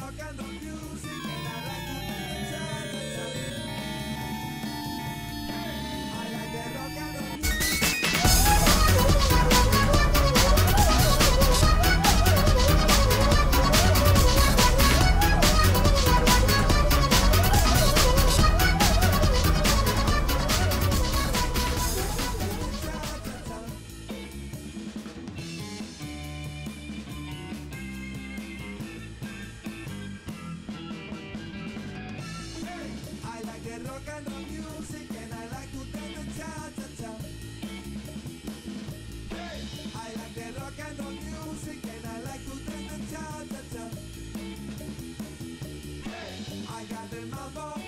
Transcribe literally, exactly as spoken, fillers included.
rock and roll music, and I like to dance, dance, dance. I like the rock and roll music. I like the rock and roll music.